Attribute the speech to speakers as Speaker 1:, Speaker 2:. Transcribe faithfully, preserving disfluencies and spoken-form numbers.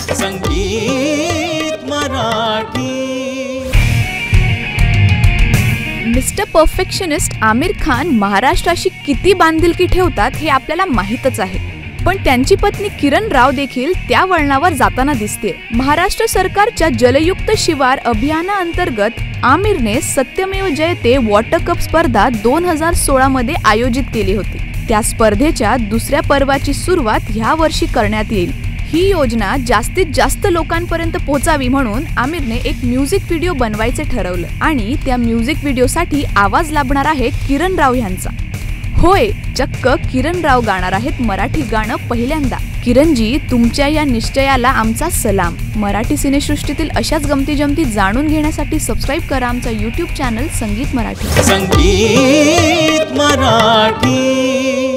Speaker 1: संगीत Marathi.
Speaker 2: Mister perfectionist Aamir Khan महाराष्ट्राशी किती बांधिलकी ठेवतात हे आपल्याला माहीतच आहे, पण त्यांची पत्नी किरण राव देखील त्या वळणावर जाताना दिसते। महाराष्ट्र सरकारच्या जलयुक्त शिवार अभियानाअंतर्गत आमिरने सत्यमेव जयते वॉटर कप स्पर्धा दोन हजार सोळा मध्ये आयोजित केली होती। त्या स्पर्धेच्या दुसऱ्या पर्वाची सुरुवात ह्या वर्षी करण्यात येईल। ही योजना जास्तीत जास्त लोकांपर्यंत पोहोचावी म्हणून आमिरने एक म्युझिक व्हिडिओ बनवायचे ठरवलं आणि त्या म्युझिक व्हिडिओसाठी आवाज लाभणार आहे किरण राव यांचा। होय, चक्क किरण राव गाणार आहेत मराठी गाणं पहिल्यांदा। किरणजी, तुमच्या या निश्चयाला आमचा सलाम। मराठी सिनेसृष्टीतील अशाच गमती जमती जाणून घेण्यासाठी सबस्क्राईब करा आमचा यूट्यूब चॅनल संगीत मराठी।
Speaker 1: संगीत मराठी।